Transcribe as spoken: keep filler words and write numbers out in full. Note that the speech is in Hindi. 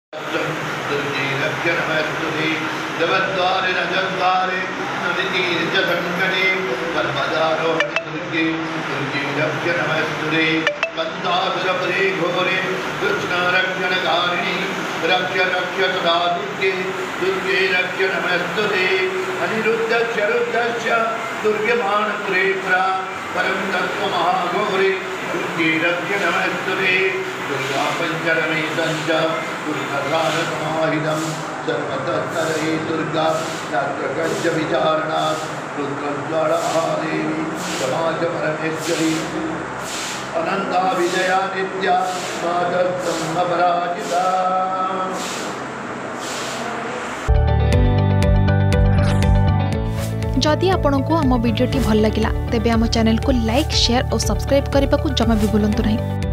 दुर्गे रक्ष नमस्तुते जगद्वारे रजद्वारे नदीतीरे च संकटे पर्वतारोहणे दुर्गे दुर्गे रक्ष नमस्तुते कंदासुरपरे घोरे कृष्णरक्षणकारिणि रक्ष रक्ष सदा दुर्गे दुर्गे रक्ष नमस्तुते अनिरुद्धस्य रुद्धस्य दुर्गमाणपुरे पुरा परं तत्त्वमहाघोरे दुर्गे रक्ष नमस्तुते दुर्गा पंचरमे संच दुर्गाधारसमाहितं सर्वतस्तरे दुर्गा नाट्यगज्ज विचारणात् रुद्रज्वालमहादेवी समाजपरमेश्वरी अनंता विजया नित्या मातस्संभपराजिता। जदि आपंक आम भिडी भल लगा तेब आम चैनल को लाइक शेयर और सब्सक्राइब करने को जमा भी भूलु नहीं।